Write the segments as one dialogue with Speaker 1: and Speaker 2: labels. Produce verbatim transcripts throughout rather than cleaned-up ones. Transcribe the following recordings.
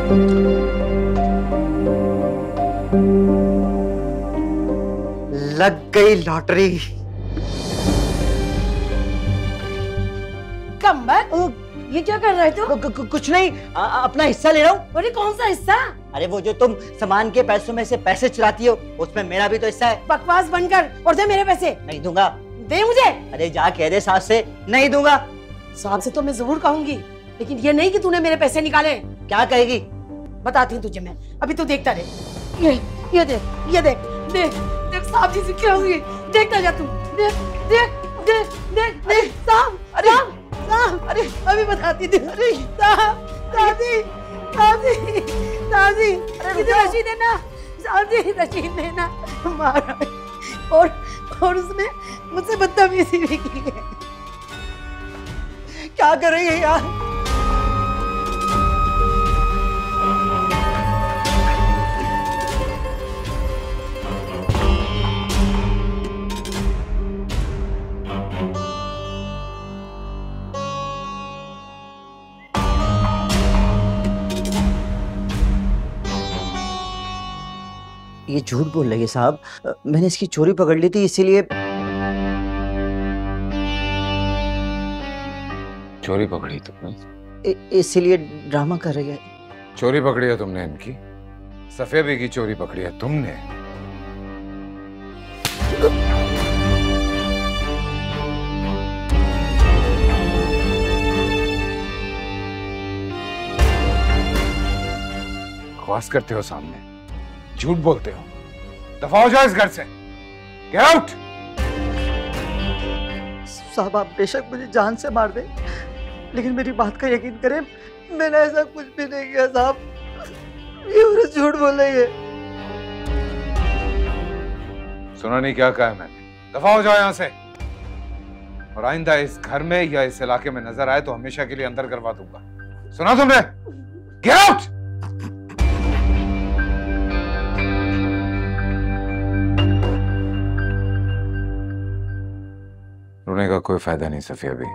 Speaker 1: लग गई लॉटरी।
Speaker 2: कम्बर, ये क्या कर रहे हो?
Speaker 1: कुछ नहीं, आ, अपना हिस्सा ले रहा हूँ।
Speaker 2: अरे कौन सा हिस्सा?
Speaker 1: अरे वो जो तुम सामान के पैसों में से पैसे चुराती हो, उसमें मेरा भी तो हिस्सा है।
Speaker 2: बकवास बंद कर और दे मेरे पैसे।
Speaker 1: नहीं दूंगा।
Speaker 2: दे मुझे।
Speaker 1: अरे जा कह दे साहब से नहीं दूंगा।
Speaker 2: साहब से तो मैं जरूर कहूंगी, लेकिन ये नहीं कि तूने मेरे पैसे निकाले।
Speaker 1: क्या कहेगी?
Speaker 2: बताती हूँ तुझे मैं, अभी तू देखता रहे। ये ये देख, ये देख, देख देख साहब जी से क्या हुई, देखता जा तू। देख देख देख देख देख साहब, अरे साहब, अरे अभी बताती थी। अरे साहब, दादी दादी दादी, मुझे रशीद देना साहब जी, रशीद देना। मारा और और उसने मुझसे बदतमीजी भी की है।
Speaker 1: क्या कर रही है यार? ये झूठ बोल रही है साहब, मैंने इसकी चोरी पकड़ ली थी इसीलिए।
Speaker 3: चोरी पकड़ी तुमने?
Speaker 1: इसीलिए ड्रामा कर रही है।
Speaker 3: चोरी पकड़ी है तुमने इनकी? सफिया बी की चोरी पकड़ी है तुमने? बकवास करते हो सामने, झूठ बोलते हो। दफा हो जाओ इस घर से। Get out.
Speaker 1: साहब आप बेशक मुझे जान से मार दे, लेकिन मेरी बात का यकीन करें, मैंने ऐसा कुछ भी नहीं किया साहब। ये औरत झूठ बोल रही है।
Speaker 3: सुना नहीं क्या कहा है मैंने? दफा हो जाओ यहाँ से, और आइंदा इस घर में या इस इलाके में नजर आए तो हमेशा के लिए अंदर करवा दूंगा। सुना तुमने? Get out. रोने का कोई फायदा नहीं सफिया भी,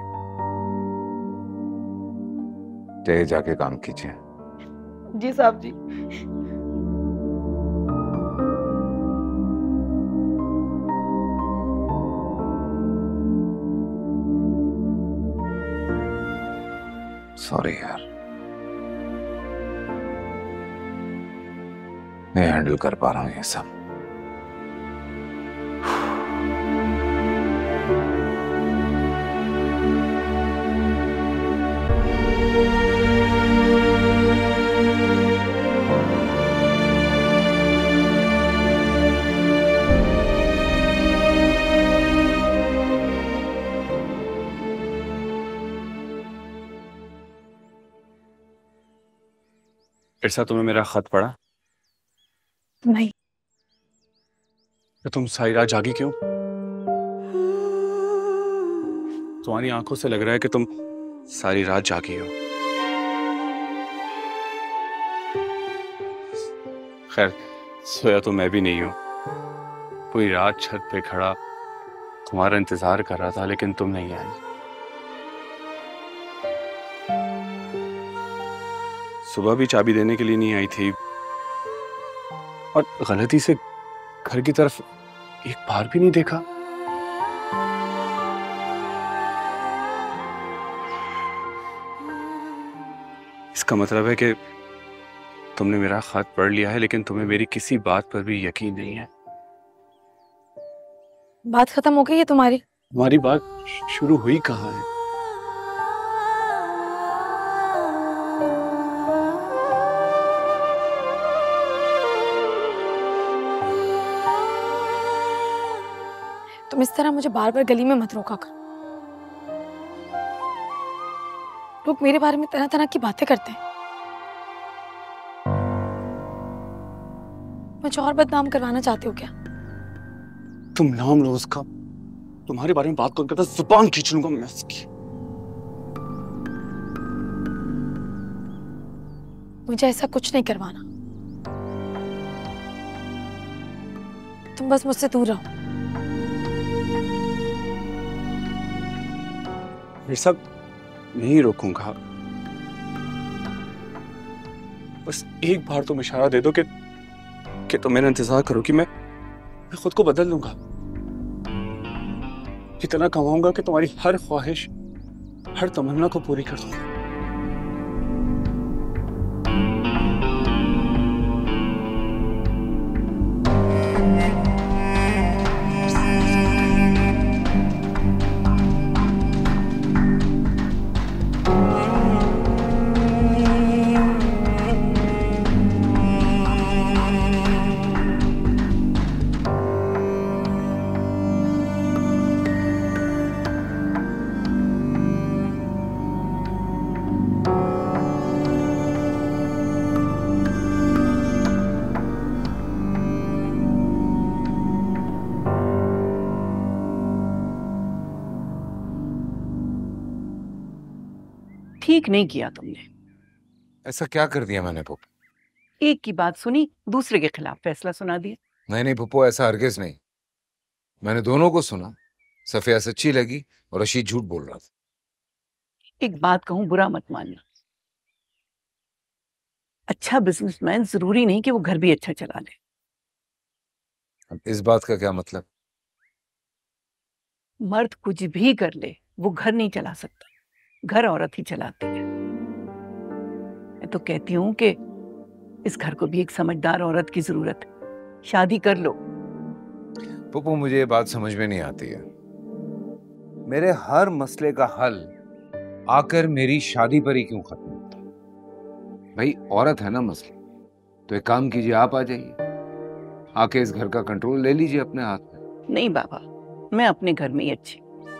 Speaker 3: जाइए जाके काम कीजिए।
Speaker 2: जी साहब जी।
Speaker 3: सॉरी यार, नहीं हैंडल कर पा रहा हूं ये सब।
Speaker 4: इरसा, तुमने मेरा खत पढ़ा?
Speaker 5: नहीं।
Speaker 4: तो तुम सारी रात जागी क्यों? तुम्हारी आंखों से लग रहा है कि तुम सारी रात जागी हो। खैर, सोया तो मैं भी नहीं हूं। पूरी रात छत पे खड़ा तुम्हारा इंतजार कर रहा था, लेकिन तुम नहीं आई। सुबह भी चाबी देने के लिए नहीं आई थी, और गलती से घर की तरफ एक बार भी नहीं देखा। इसका मतलब है कि तुमने मेरा खत पढ़ लिया है, लेकिन तुम्हें मेरी किसी बात पर भी यकीन नहीं है।
Speaker 5: बात खत्म हो गई है तुम्हारी?
Speaker 4: हमारी बात शुरू हुई कहाँ है?
Speaker 5: तुम इस तरह मुझे बार बार गली में मत रोका कर। लोग मेरे बारे में तरह तरह की बातें करते हैं। मुझे और बदनाम करवाना चाहते हो क्या?
Speaker 4: तुम नाम लो उसका, तुम्हारे बारे में बात करता जुबान खींच लूंगा मैं उसकी।
Speaker 5: मुझे ऐसा कुछ नहीं करवाना। तुम बस मुझसे दूर रहो।
Speaker 4: ये सब नहीं रोकूंगा, बस एक बार तुम इशारा दे दो कि कि तुम मेरा इंतजार करो कि मैं मैं खुद को बदल लूंगा। इतना कमाऊंगा कि तुम्हारी हर ख्वाहिश, हर तमन्ना को पूरी कर दूंगा।
Speaker 2: ठीक नहीं किया तुमने।
Speaker 3: ऐसा क्या कर दिया मैंने पुप्पो?
Speaker 2: एक की बात सुनी, दूसरे के खिलाफ फैसला सुना दिया।
Speaker 3: नहीं नहीं पुप्पो, ऐसा हरगिज नहीं। मैंने दोनों को सुना। सफिया सच्ची लगी और रशीद झूठ बोल रहा था।
Speaker 2: एक बात कहूं, बुरा मत मानना। अच्छा बिजनेसमैन जरूरी नहीं कि वो घर भी अच्छा चला ले।
Speaker 3: अब इस बात का क्या मतलब?
Speaker 2: मर्द कुछ भी कर ले, वो घर नहीं चला सकता। घर औरत ही चलाती है। मैं तो कहती हूँ कि इस घर को भी एक समझदार औरत की जरूरत है। शादी कर लो।
Speaker 3: पुप्पो, मुझे ये बात समझ में नहीं आती है। मेरे हर मसले का हल आकर मेरी शादी पर ही क्यों खत्म होता? भाई औरत है ना मसला, तो एक काम कीजिए, आप आ जाइए, आके इस घर का कंट्रोल ले लीजिए अपने हाथ में।
Speaker 2: नहीं बाबा, मैं अपने घर में ही अच्छी।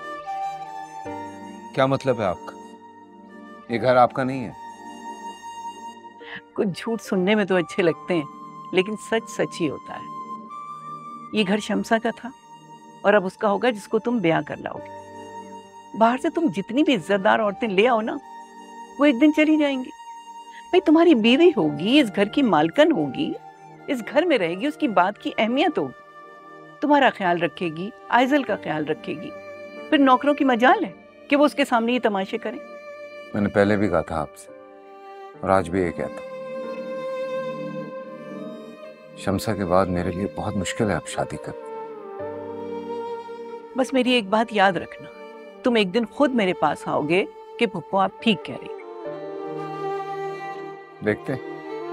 Speaker 3: क्या मतलब है आपका? ये घर आपका नहीं है?
Speaker 2: कुछ झूठ सुनने में तो अच्छे लगते हैं, लेकिन सच सच ही होता है। ये घर शमसा का था और अब उसका होगा जिसको तुम ब्याह कर लाओगे। बाहर से तुम जितनी भी इज्जतदार औरतें ले आओ ना, वो एक दिन चली जाएंगी। भाई तुम्हारी बीवी होगी, इस घर की मालकन होगी, इस घर में रहेगी, उसकी बात की अहमियत होगी, तुम्हारा ख्याल रखेगी, आइजल का ख्याल रखेगी। फिर नौकरों की मजाल है कि वो उसके सामने ये तमाशे करें।
Speaker 3: मैंने पहले भी कहा था आपसे और आज भी ये कहता हूं, शमसा के बाद मेरे लिए बहुत मुश्किल है अब शादी कर।
Speaker 2: बस मेरी एक बात याद रखना, तुम एक दिन खुद मेरे पास आओगे कि पुप्पो आप ठीक कह रही।
Speaker 3: देखते हैं।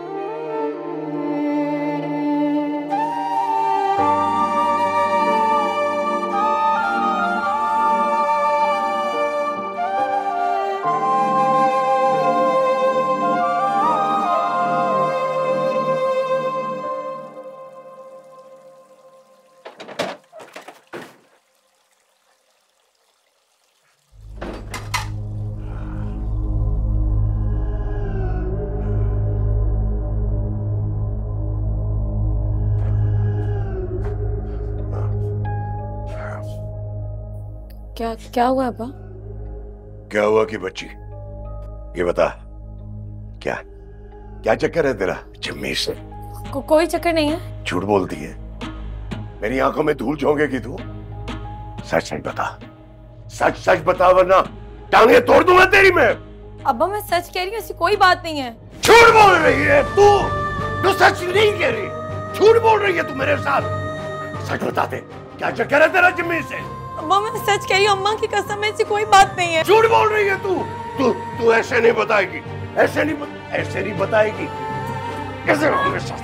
Speaker 5: क्या क्या हुआ अब्बा?
Speaker 6: क्या हुआ कि बच्ची, ये बता, क्या क्या चक्कर है तेरा जिम्मी से?
Speaker 5: को, कोई चक्कर नहीं है।
Speaker 6: झूठ बोलती है, मेरी आंखों में धूल झोंकेगी तू। सच सच बता, सच सच बता वरना टांगे तोड़ दूंगा तेरी मैं।
Speaker 5: अब्बा मैं सच कह रही हूँ, ऐसी कोई बात नहीं है।
Speaker 6: झूठ बोल रही है तू, तू सच नहीं कह रही, झूठ बोल रही है तू मेरे साथ। सच बता दे, क्या चक्कर है तेरा जिम्मी से?
Speaker 5: अब्बा मैं सच कह रही हूँ, अम्मा की कसम, ऐसी कोई बात नहीं है।
Speaker 6: झूठ बोल रही है तू तू तू ऐसे नहीं बताएगी, ऐसे नहीं ऐसे नहीं बताएगी। कैसे होंगे साथ?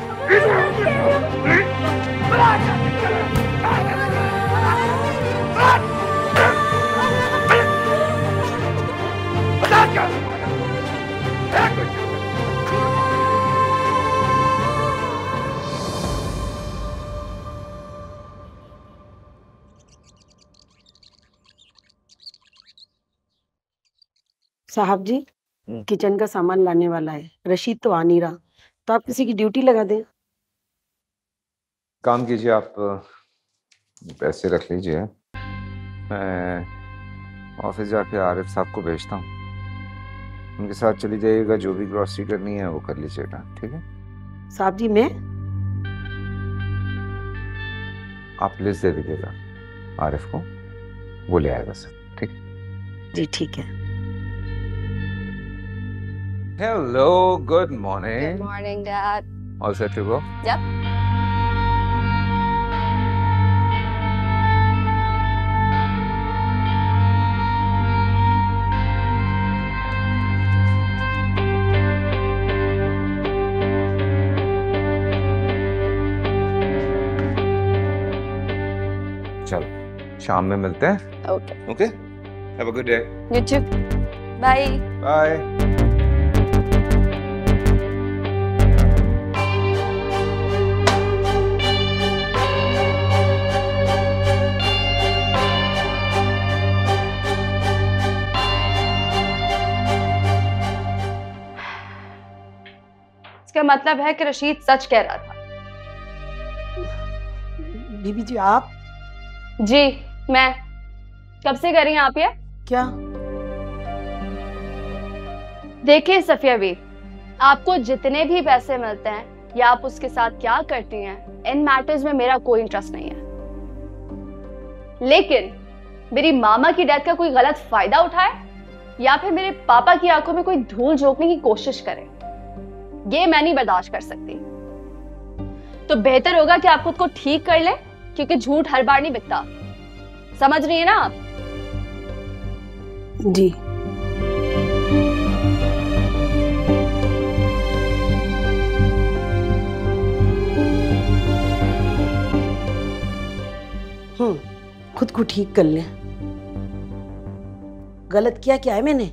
Speaker 6: बता क्या
Speaker 7: साहब जी, किचन का सामान लाने वाला है। रशीद तो आ नहीं रहा, तो आप किसी की ड्यूटी लगा दें।
Speaker 3: काम कीजिए, आप पैसे रख लीजिए, मैं ऑफिस जाके आरिफ साहब को भेजता हूँ, उनके साथ चली जाइएगा, जो भी ग्रॉसरी करनी है वो कर लीजिएगा, ठीक है?
Speaker 7: साहब जी मैं
Speaker 3: आप लिस्ट दे दीजिएगा आरिफ को, वो ले आएगा सर, ठीक है?
Speaker 7: जी ठीक है।
Speaker 3: Hello, good morning.
Speaker 5: Good morning, Dad.
Speaker 3: All set to go?
Speaker 5: Yep.
Speaker 3: चलो, शाम में मिलते हैं.
Speaker 5: Okay.
Speaker 3: Okay? Have a good day.
Speaker 5: You too. Bye.
Speaker 3: Bye.
Speaker 5: इसका मतलब है कि रशीद सच कह रहा था.
Speaker 7: बीबी जी आप
Speaker 5: जी, मैं कब से कर रही हैं आप ये?
Speaker 7: क्या?
Speaker 5: देखिए सफिया भी, आपको जितने भी पैसे मिलते हैं या आप उसके साथ क्या करती हैं, इन मैटर्स में मेरा कोई इंटरेस्ट नहीं है. लेकिन मेरी मामा की डेथ का कोई गलत फायदा उठाए या फिर मेरे पापा की आंखों में कोई धूल झोंकने की कोशिश करे, ये मैं नहीं बर्दाश्त कर सकती. तो बेहतर होगा कि आप खुद को ठीक कर लें, क्योंकि झूठ हर बार नहीं बिकता. समझ रही है ना आप?
Speaker 7: जी. हम्म खुद को ठीक कर ले. गलत किया क्या है मैंने?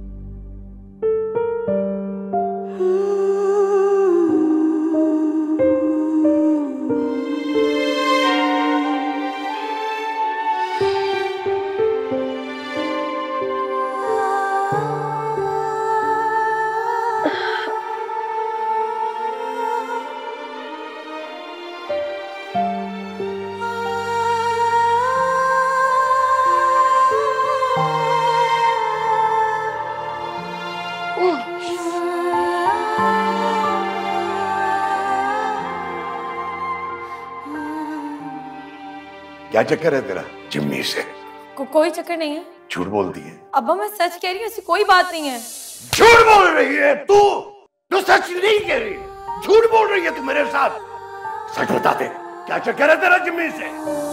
Speaker 6: क्या चक्कर है तेरा जिम्मी से?
Speaker 8: को, कोई चक्कर नहीं है.
Speaker 6: झूठ बोलती है.
Speaker 8: अब्बा मैं सच कह रही हूँ, ऐसी कोई बात नहीं है.
Speaker 6: झूठ बोल रही है तू. तू सच नहीं कह रही, झूठ बोल रही है तू मेरे साथ. सच बता दे, क्या चक्कर है तेरा जिम्मी से?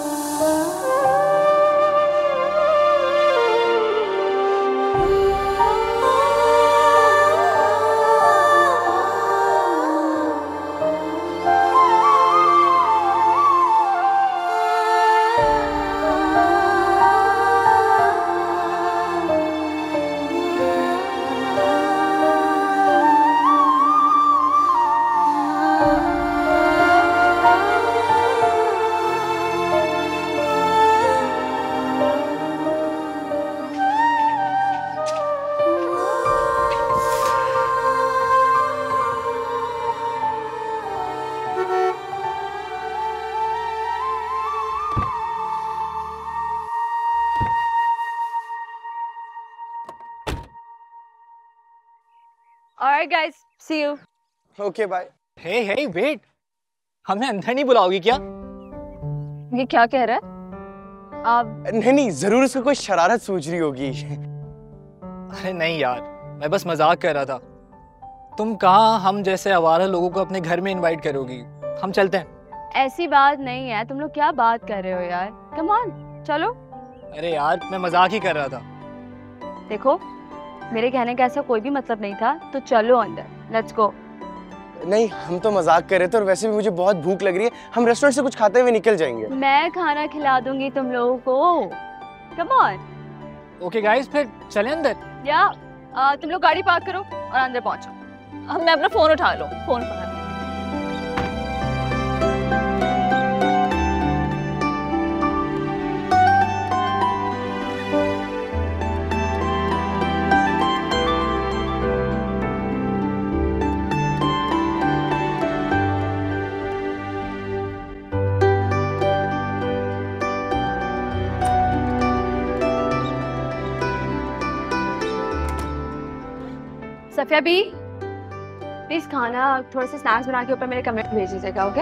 Speaker 5: Alright guys, see you.
Speaker 9: Okay bye.
Speaker 10: Hey hey wait, हमें अंदर नहीं बुलाओगी क्या?
Speaker 5: ये क्या कह रहा है आप?
Speaker 9: नहीं नहीं, जरूर उसको कोई शरारत सोच रही होगी.
Speaker 10: अरे नहीं यार, मैं बस मजाक कर रहा था. तुम कहाँ हम जैसे आवारा लोगों को अपने घर में इनवाइट करोगी? हम चलते हैं.
Speaker 5: ऐसी बात नहीं है, तुम लोग क्या बात कर रहे हो यार. कम ऑन, चलो.
Speaker 10: अरे यार मैं मजाक ही कर रहा था.
Speaker 5: देखो, मेरे कहने का ऐसा कोई भी मतलब नहीं था, तो चलो अंदर. Let's go.
Speaker 9: नहीं, हम तो मजाक कर रहे थे और वैसे भी मुझे बहुत भूख लग रही है. हम रेस्टोरेंट से कुछ खाते हुए निकल जाएंगे.
Speaker 5: मैं खाना खिला दूंगी तुम लोगों को. Come on.
Speaker 10: ओके गाइस, फिर चलें अंदर.
Speaker 5: या आ, तुम लोग गाड़ी पार्क करो और अंदर पहुंचो. अब मैं अपना फोन उठा लो. फोन पकड़. सफिया बी, प्लीज खाना थोड़े से स्नैक्स बना के ऊपर मेरे कमरे में भेज दीजिएगा. ओके?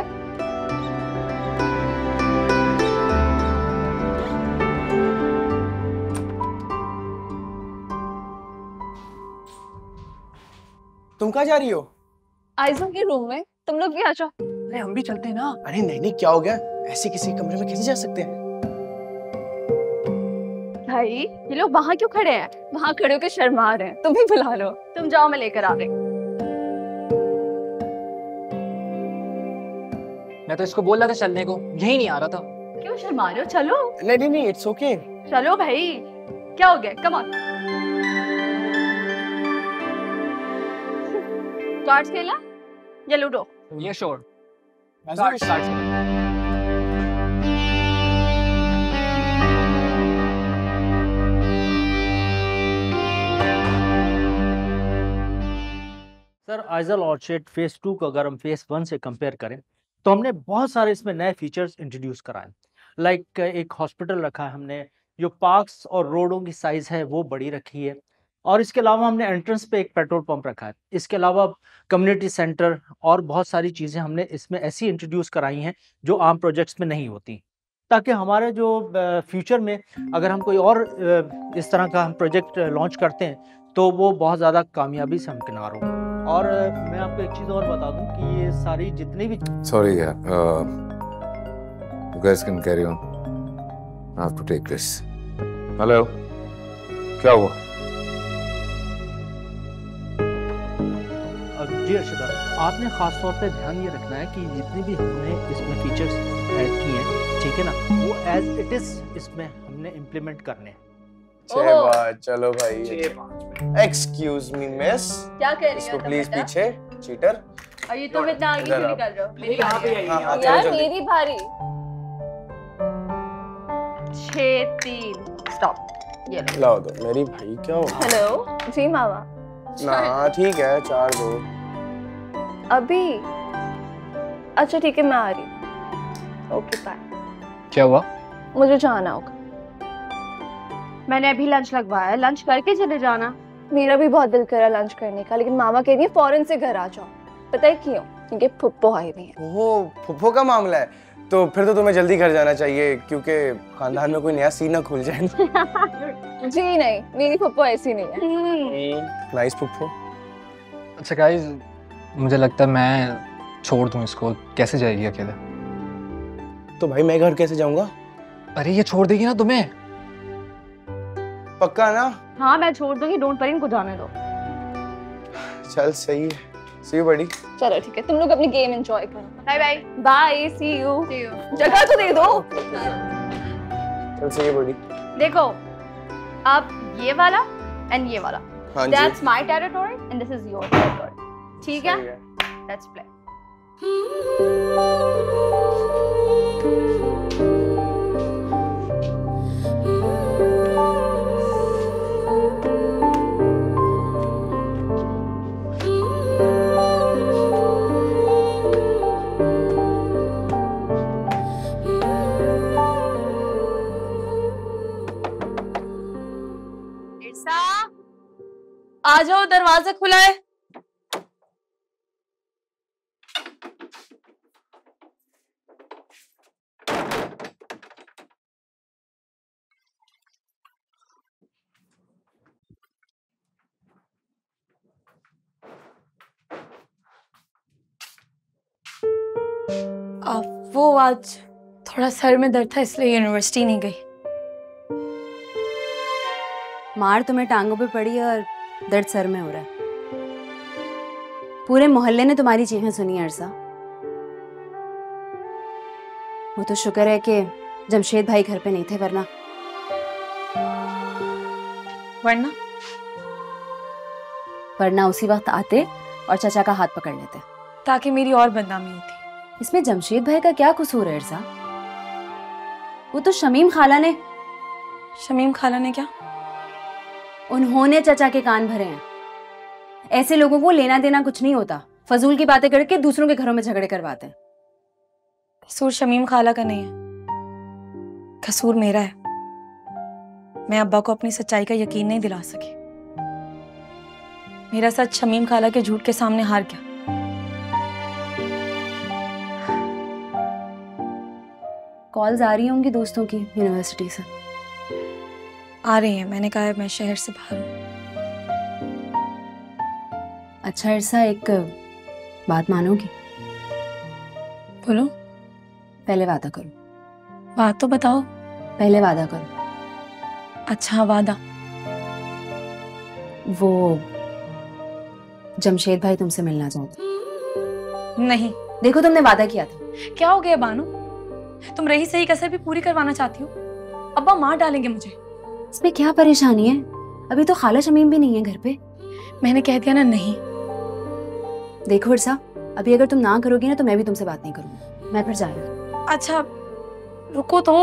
Speaker 9: तुम कहाँ जा रही हो?
Speaker 5: आइज़म के रूम में, तुम लोग भी आ जाओ।
Speaker 10: अरे हम भी चलते हैं ना।
Speaker 9: अरे नहीं नहीं, क्या हो गया? ऐसे किसी कमरे में कैसे जा सकते हैं?
Speaker 5: भाई ये लोग वहाँ क्यों खड़े हैं? वहाँ खड़े होकर शर्मा रहे हैं। तुम भी बुला लो। तुम जाओ, मैं लेकर आ रही हूँ।
Speaker 10: मैं तो इसको बोल रहा था चलने को, यही नहीं आ रहा था।
Speaker 5: क्यों शर्मा रहे हो? चलो।
Speaker 9: नहीं नहीं नहीं, इट्स ओके।
Speaker 5: चलो भाई, क्या हो गया? Come on. कार्ड्स खेला या लूडो?
Speaker 10: ये श्योर।
Speaker 9: कार्ड्स कार्ड्स
Speaker 11: सर, आइजल ऑर्चिड फेज टू को अगर हम फेज वन से कंपेयर करें तो हमने बहुत सारे इसमें नए फीचर्स इंट्रोड्यूस कराए। लाइक एक हॉस्पिटल रखा है हमने, जो पार्क्स और रोडों की साइज़ है वो बड़ी रखी है, और इसके अलावा हमने एंट्रेंस पे एक पेट्रोल पंप रखा है। इसके अलावा कम्युनिटी सेंटर और बहुत सारी चीज़ें हमने इसमें ऐसी इंट्रोड्यूस कराई हैं जो आम प्रोजेक्ट्स में नहीं होती, ताकि हमारे जो फ्यूचर में अगर हम कोई और इस तरह का हम प्रोजेक्ट लॉन्च करते हैं तो वो बहुत ज़्यादा कामयाबी से हमकिनार हो। और मैं आपको एक चीज़ और बता दूं कि ये सारी जितनी भी
Speaker 3: सॉरी यार, you guys can carry on. I have to take this. Hello, क्या हुआ?
Speaker 11: जी अर्शदा, आपने खास तौर पे ध्यान ये रखना है कि जितनी भी हमने इसमें फीचर्स ऐड किए हैं, ठीक है ना, वो एज इट इज इसमें हमने इम्प्लीमेंट करने हैं।
Speaker 9: छह बार, चलो भाई। एक्सक्यूज मी मिस,
Speaker 5: क्या कह रही हो?
Speaker 9: इसको प्लीज पीछे, चीटर।
Speaker 5: और ये तुम इतना आगे क्यों निकल रहे हो? मेरी
Speaker 10: यहाँ पे
Speaker 5: बारी।
Speaker 9: हाँ, हाँ, चलो
Speaker 5: यार
Speaker 9: जल्दी।
Speaker 5: मेरी बारी। छह तीन स्टॉप। ये लो।
Speaker 9: लाओ दो मेरी भाई, क्या हो?
Speaker 5: हेलो जी मामा।
Speaker 9: ना ठीक है, चार दो।
Speaker 5: अभी? अच्छा ठीक है, मैं आ रही। Okay bye.
Speaker 10: क्या हुआ?
Speaker 5: मुझे जाना होगा। मैंने अभी लंच लगवाया है, लंच करके चले जाना। मेरा भी बहुत दिल करा लंच करने का, लेकिन मामा कह रही है फौरन से घर आ जाओ। पता है क्यों? क्योंकि फुप्पो आई हुई है।
Speaker 9: ओह, फुफ्फो का मामला है। तो फिर तो तुम्हें जल्दी घर जाना चाहिए, क्योंकि खानदान में कोई नया सीन ना खुल जाए।
Speaker 5: जी नहीं, मेरी फुप्पो ऐसी नहीं है।
Speaker 9: नाइस फुफ्फो।
Speaker 10: अच्छा गाइस, मुझे लगता है मैं छोड़ दूं इसको। कैसे जाएगी अकेले?
Speaker 9: तो भाई मैं घर कैसे जाऊंगा?
Speaker 10: अरे ये छोड़ देगी ना तुम्हें?
Speaker 9: पक्का ना?
Speaker 5: हाँ मैं छोड़ दूंगी, डोंट वरी, इनको जाने दो।
Speaker 9: चल सही है, सी यू बड़ी।
Speaker 5: चलो ठीक है, तुम लोग अपनी गेम एंजॉय करो। Bye bye. Bye, see you. जगह तो दे दो।
Speaker 9: चल सही है बड़ी।
Speaker 5: देखो, अब ये वाला एंड ये वाला,
Speaker 9: हाँ जी।
Speaker 5: That's my territory and this is your territory. ठीक है? Let's play.
Speaker 8: आ जाओ, दरवाजा खुला है। आ, वो आज थोड़ा सर में दर्द था, इसलिए यूनिवर्सिटी नहीं गई।
Speaker 12: मार तुम्हें टांगों पे पड़ी और दर्द सर में हो रहा है। पूरे मोहल्ले ने तुम्हारी चीखें सुनी अरसा। वो तो शुक्र है कि जमशेद भाई घर पे नहीं थे, वरना
Speaker 8: वरना
Speaker 12: वरना उसी वक्त आते और चाचा का हाथ पकड़ लेते,
Speaker 8: ताकि मेरी और बदनामी होती।
Speaker 12: इसमें जमशेद भाई का क्या कसूर है अरसा? वो तो शमीम खाला ने
Speaker 8: शमीम खाला ने क्या?
Speaker 12: उन्होंने चाचा के कान भरे हैं। ऐसे लोगों को लेना देना कुछ नहीं होता, फजूल की बातें करके दूसरों के घरों में झगड़े करवाते हैं।
Speaker 8: कसूर शमीम खाला का नहीं है, कसूर मेरा है। मैं अब्बा को अपनी सच्चाई का यकीन नहीं दिला सकी। मेरा सच शमीम खाला के झूठ के सामने हार गया।
Speaker 12: कॉल्स आ रही होंगी दोस्तों की यूनिवर्सिटी से।
Speaker 8: आ रही है, मैंने कहा है मैं शहर से बाहर हूँ।
Speaker 12: अच्छा इरसा, एक बात मानोगी?
Speaker 8: बोलो।
Speaker 12: पहले वादा करो।
Speaker 8: बात तो बताओ।
Speaker 12: पहले वादा करो।
Speaker 8: अच्छा वादा।
Speaker 12: वो जमशेद भाई तुमसे मिलना चाहते।
Speaker 8: नहीं।
Speaker 12: देखो तुमने वादा किया था।
Speaker 8: क्या हो गया बानो? तुम रही सही कसर भी पूरी करवाना चाहती हो? अब्बा मार डालेंगे मुझे।
Speaker 12: इसमें क्या परेशानी है? अभी तो खाला शमीम भी नहीं है घर पे।
Speaker 8: मैंने कह दिया ना नहीं।
Speaker 12: देखो इरसा, अभी अगर तुम ना करोगी ना तो मैं भी तुमसे बात नहीं करूंगी। मैं फिर जा रही हूँ।
Speaker 8: अच्छा रुको तो।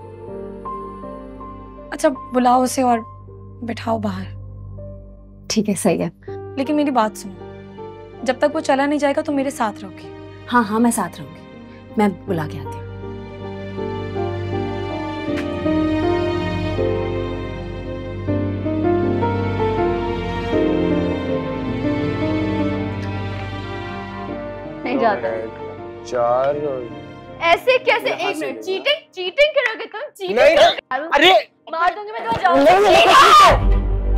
Speaker 8: अच्छा बुलाओ उसे और बिठाओ बाहर।
Speaker 12: ठीक है, सही है।
Speaker 8: लेकिन मेरी बात सुनो, जब तक वो चला नहीं जाएगा तो मेरे साथ रहोगी।
Speaker 12: हाँ हाँ मैं साथ रहूंगी। मैं बुला के आती हूँ।
Speaker 5: नहीं जाता।
Speaker 9: चार और
Speaker 5: ऐसे कैसे? एक मिनट, चीटिंग चीटिंग करोगे तुम? चीटिंग
Speaker 9: नहीं,
Speaker 5: करोगे?
Speaker 9: अरे
Speaker 5: मार दूंगी मैं तुम्हें, जाओ।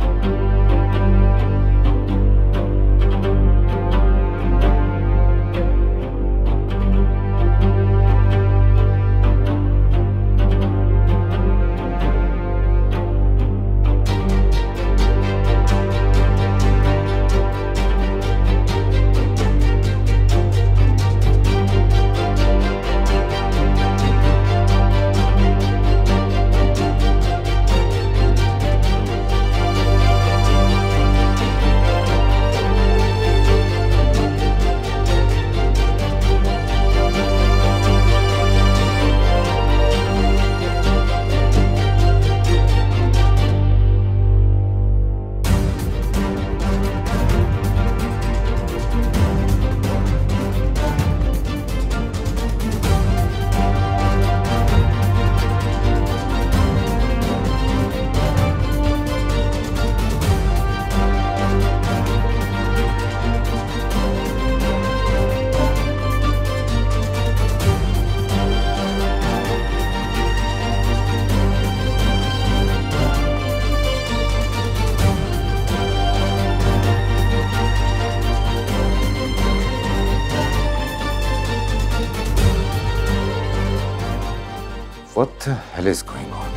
Speaker 3: What the hell is going on?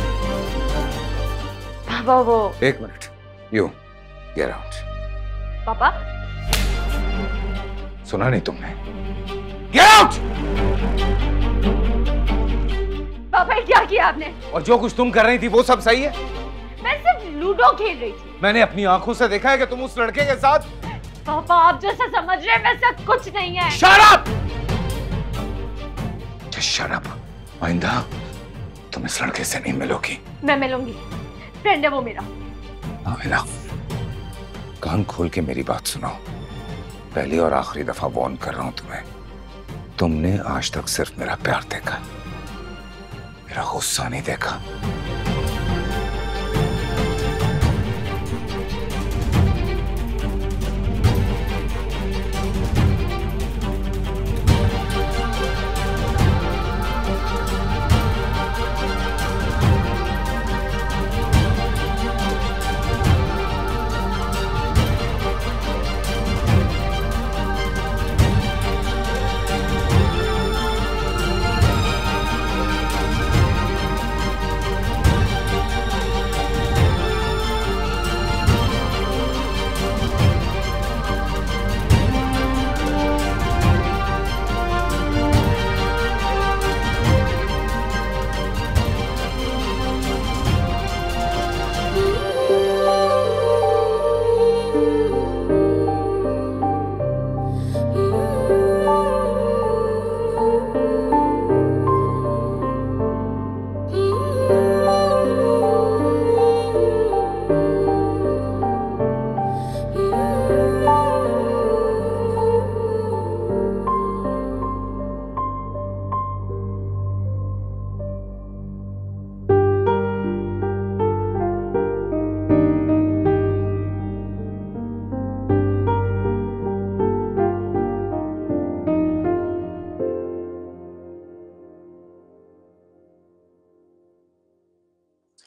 Speaker 5: पापा वो
Speaker 3: एक मिनट, you get out.
Speaker 5: पापा
Speaker 3: सुना नहीं तुमने? Get out!
Speaker 5: पापा ये क्या किया आपने?
Speaker 3: और जो कुछ तुम कर रही थी वो सब सही है?
Speaker 5: मैं सिर्फ लूडो खेल रही थी।
Speaker 3: मैंने अपनी आंखों से देखा है कि तुम उस लड़के के साथ।
Speaker 5: पापा आप जैसा समझ रहे हैं वैसा कुछ नहीं है।
Speaker 3: Shut up! Just shut up. आइंदा तुम इस लड़के से नहीं मिलोगी।
Speaker 5: मैं मिलूंगी, फ्रेंड है वो मेरा।
Speaker 3: आमिना, कान खोल के मेरी बात सुनो। पहली और आखिरी दफा वार्न कर रहा हूं तुम्हें। तुमने आज तक सिर्फ मेरा प्यार देखा, मेरा गुस्सा नहीं देखा।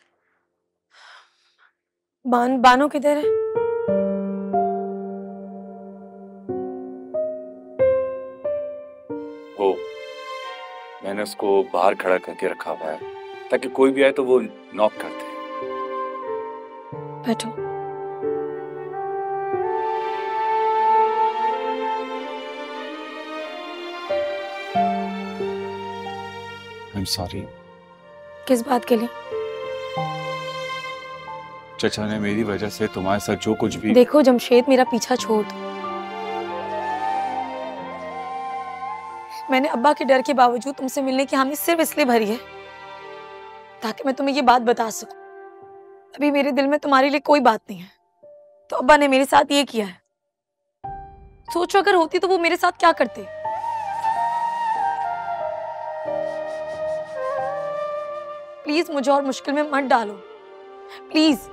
Speaker 8: बान बानो किधर है?
Speaker 4: मैंने उसको बाहर खड़ा करके रखा हुआ है ताकि कोई भी आए तो वो नॉक कर दे।
Speaker 8: बैठो।
Speaker 4: I am sorry.
Speaker 8: किस बात के लिए?
Speaker 4: चचा ने मेरी वजह से तुम्हारे साथ जो कुछ भी।
Speaker 8: देखो जमशेद, मेरा पीछा छोड़ दो। मैंने अब्बा के डर के बावजूद तुमसे मिलने की हामी सिर्फ इसलिए भरी है ताकि मैं तुम्हें ये बात बता सकूं। अभी मेरे दिल में तुम्हारे लिए कोई बात नहीं है। तो अब्बा ने मेरे साथ ये किया है। सोचो अगर होती तो वो मेरे साथ क्या करते। प्लीज मुझे और मुश्किल में मत डालो, प्लीज।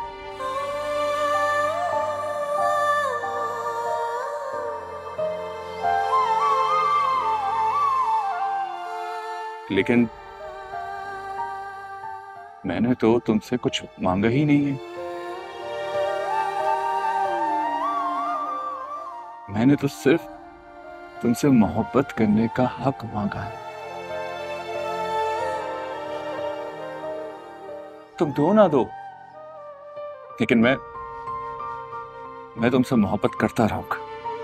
Speaker 4: लेकिन मैंने तो तुमसे कुछ मांगा ही नहीं है। मैंने तो सिर्फ तुमसे मोहब्बत करने का हक मांगा है। तुम दो ना दो, लेकिन मैं मैं तुमसे मोहब्बत करता रहूंगा।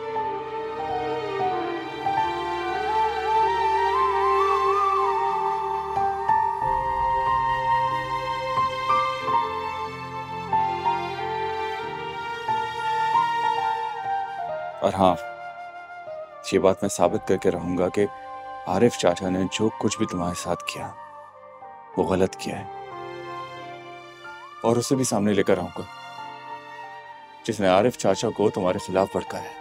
Speaker 4: और हाँ, ये बात मैं साबित करके रहूंगा कि आरिफ चाचा ने जो कुछ भी तुम्हारे साथ किया वो गलत किया है, और उसे भी सामने लेकर आऊंगा जिसने आरिफ चाचा को तुम्हारे खिलाफ भड़काया है।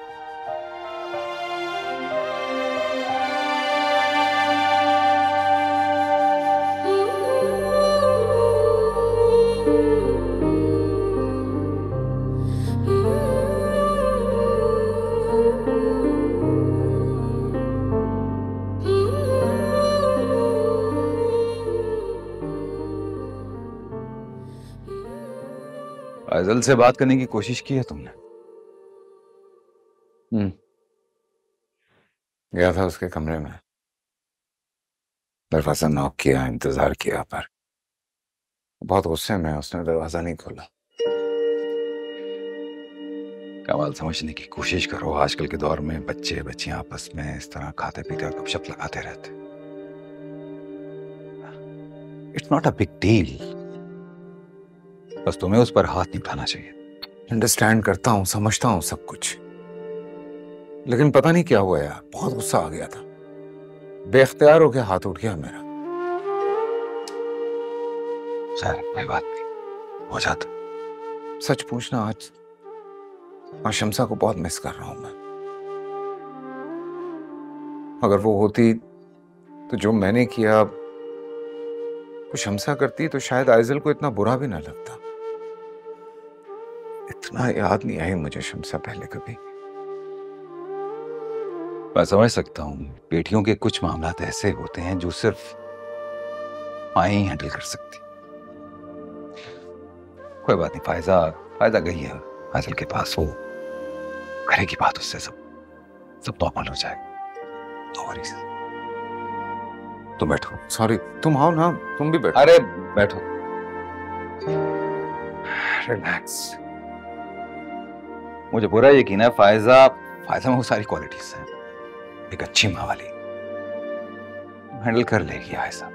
Speaker 3: फाइजल से बात करने की कोशिश की है तुमने? हम्म गया था उसके कमरे में, दरवाजा नॉक किया, इंतजार किया, पर बहुत गुस्से में उसने दरवाजा नहीं खोला। कमाल, समझने की कोशिश करो। आजकल के दौर में बच्चे बच्चियां आपस में इस तरह खाते पीते और गपशप लगाते रहते। It's not a big deal, बस तुम्हें उस पर हाथ नहीं उठाना चाहिए। अंडरस्टैंड करता हूं, समझता हूं सब कुछ, लेकिन पता नहीं क्या हुआ यार, बहुत गुस्सा आ गया था, बेख्तियार होकर हाथ उठ गया मेरा। खैर कोई बात नहीं, हो जाता। सच पूछना, आज आज शम्सा को बहुत मिस कर रहा हूं मैं। अगर वो होती तो जो मैंने किया वो शम्सा करती तो शायद आइजल को इतना बुरा भी ना लगता। इतना याद नहीं आई मुझे शम्सा पहले कभी। मैं समझ सकता हूँ, बेटियों के कुछ मामलात ऐसे होते हैं जो सिर्फ माँ ही हैंडल कर सकती। कोई बात नहीं, फायजा फायदा गई है आइजल के पास, वो करेगी बात उससे, सब सब नॉर्मल हो जाएगा। No worries. तुम बैठो। सॉरी, तुम आओ ना, तुम भी बैठो। अरे बैठो, रिलैक्स। मुझे पूरा यकीन है फायजा फायजा में वो सारी क्वालिटीज हैं, एक अच्छी माँ वाली, हैंडल कर लेगी आयशा।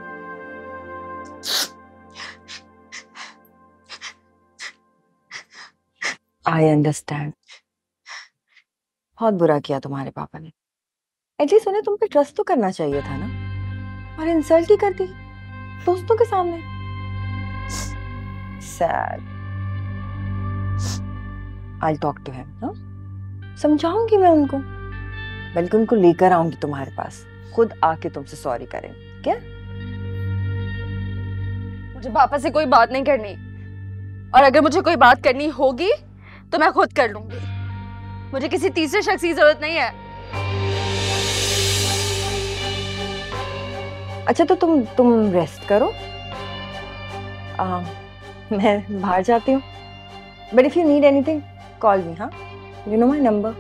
Speaker 13: I understand. बहुत बुरा किया तुम्हारे पापा ने। एटलीस्ट उन्हें तुम पे ट्रस्ट तो करना चाहिए था ना, और इंसल्ट ही कर दी दोस्तों के सामने। Sad. I talk to him. हाँ, समझाऊंगी मैं उनको, बल्कि उनको लेकर आऊंगी तुम्हारे पास, खुद आके तुमसे सॉरी करेंगे। क्या?
Speaker 5: मुझे पापा से कोई बात नहीं करनी, और अगर मुझे कोई बात करनी होगी तो मैं खुद कर लूंगी। मुझे किसी तीसरे शख्स की जरूरत नहीं है।
Speaker 13: अच्छा तो तुम तुम रेस्ट करो, आ, मैं बाहर जाती हूँ, but if you need anything call me. हाँ, यू नो माई नंबर।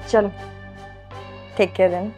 Speaker 13: चलो टेक केयर देन।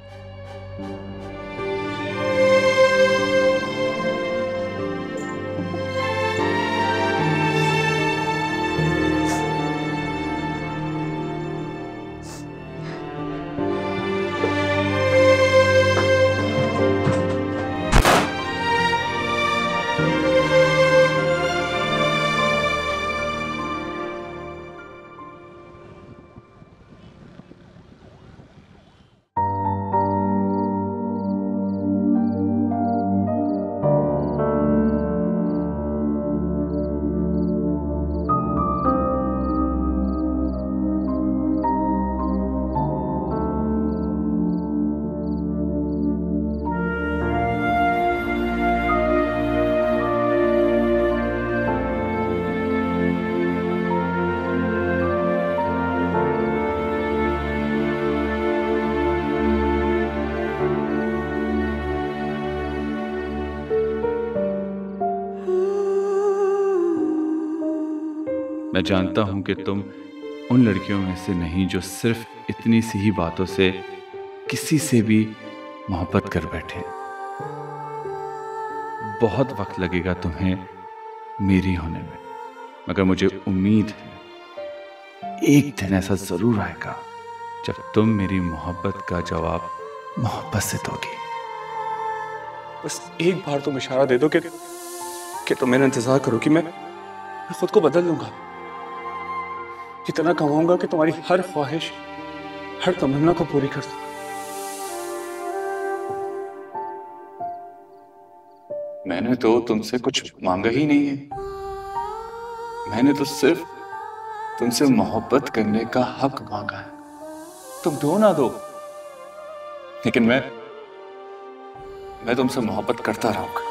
Speaker 4: मैं जानता हूं कि तुम उन लड़कियों में से नहीं जो सिर्फ इतनी सी ही बातों से किसी से भी मोहब्बत कर बैठे। बहुत वक्त लगेगा तुम्हें मेरी होने में, मगर मुझे उम्मीद है एक दिन ऐसा जरूर आएगा जब तुम मेरी मोहब्बत का जवाब मोहब्बत से दोगी।
Speaker 9: बस एक बार तुम इशारा दे दो कि कि तुम मेरा इंतजार करो कि मैं मैं खुद को बदल लूंगा, इतना कमाऊंगा कि तुम्हारी हर ख्वाहिश, हर तमन्ना को पूरी कर सकूं।
Speaker 4: मैंने तो तुमसे कुछ मांगा ही नहीं है। मैंने तो सिर्फ तुमसे मोहब्बत करने का हक मांगा है। तुम दो ना दो, लेकिन मैं मैं तुमसे मोहब्बत करता रहूंगा।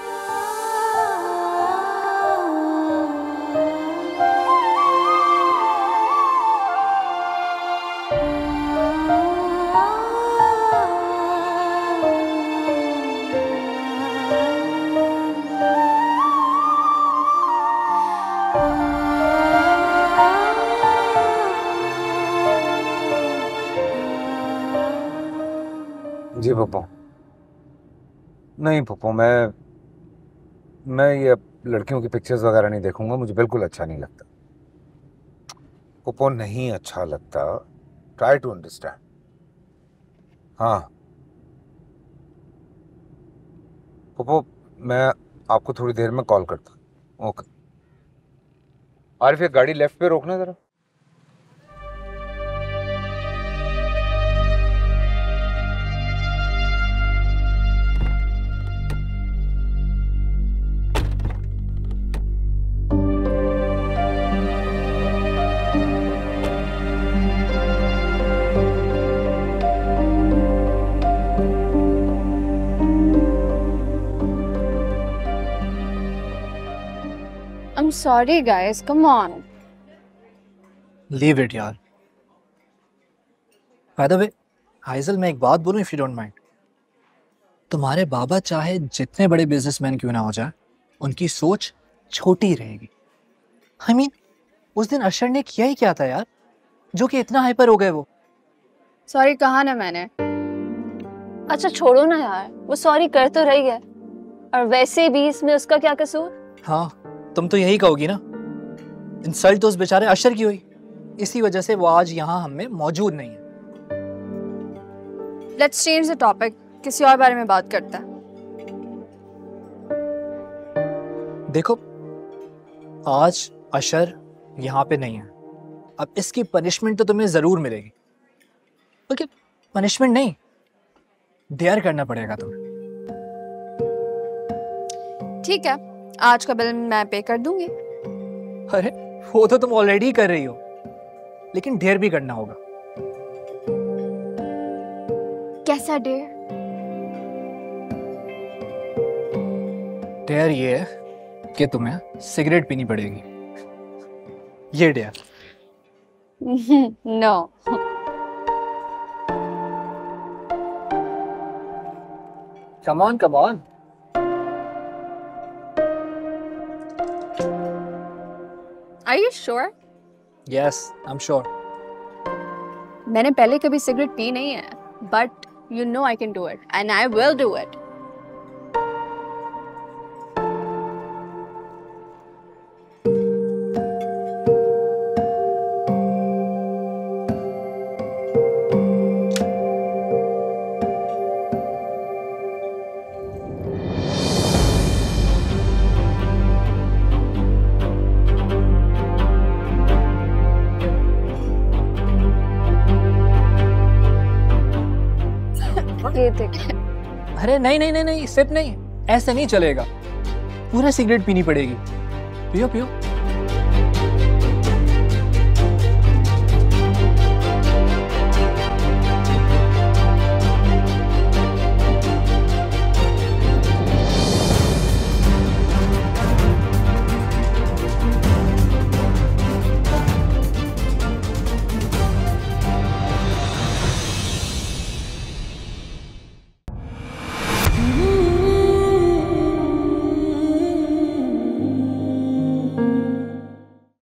Speaker 3: जी पप्पू, नहीं पप्पू, मैं मैं ये लड़कियों की पिक्चर्स वगैरह नहीं देखूंगा, मुझे बिल्कुल अच्छा नहीं लगता पप्पू, नहीं अच्छा लगता। Try to understand. हाँ पप्पू, मैं आपको थोड़ी देर में कॉल करता हूँ। ओके आरिफ, ये गाड़ी लेफ्ट पे रोकना जरा।
Speaker 5: I'm sorry guys, come on.
Speaker 10: Leave it यार। By the way, हाइजल, मैं एक बात बोलूं if you don't mind। तुम्हारे बाबा चाहे जितने बड़े बिजनेसमैन क्यों ना हो जाए, उनकी सोच छोटी रहेगी। I mean, उस दिन अशर ने किया ही क्या था यार, जो कि इतना हाइपर हो गए वो।
Speaker 5: सॉरी कहा ना मैंने। अच्छा छोड़ो ना यार, वो सॉरी कर तो रही है, और वैसे भी इसमें उसका क्या कसूर।
Speaker 10: हाँ तुम तो यही कहोगी ना। इंसल्ट तो उस बेचारे अशर की हुई, इसी वजह से वो आज यहाँ हम में मौजूद नहीं है।
Speaker 5: लेट्स चेंज द टॉपिक, किसी और बारे में बात करते हैं।
Speaker 10: देखो आज अशर यहाँ पे नहीं है, अब इसकी पनिशमेंट तो तुम्हें जरूर मिलेगी। ओके पनिशमेंट नहीं, डेयर करना पड़ेगा तुम्हें।
Speaker 5: ठीक है, आज का बिल मैं पे कर दूंगी।
Speaker 10: अरे वो तो तुम ऑलरेडी कर रही हो, लेकिन डेयर भी करना होगा।
Speaker 5: कैसा डेयर?
Speaker 10: डेयर ये है कि तुम्हें सिगरेट पीनी पड़ेगी, ये dare.
Speaker 5: No.
Speaker 10: Come on come on.
Speaker 5: Are you sure?
Speaker 10: Yes, I'm sure.
Speaker 5: मैंने पहले कभी सिगरेट पी नहीं है, but you know I can do it and I will do it. ये देख।
Speaker 10: अरे नहीं नहीं नहीं नहीं, सिप नहीं, ऐसे नहीं चलेगा, पूरा सिगरेट पीनी पड़ेगी। पियो पियो।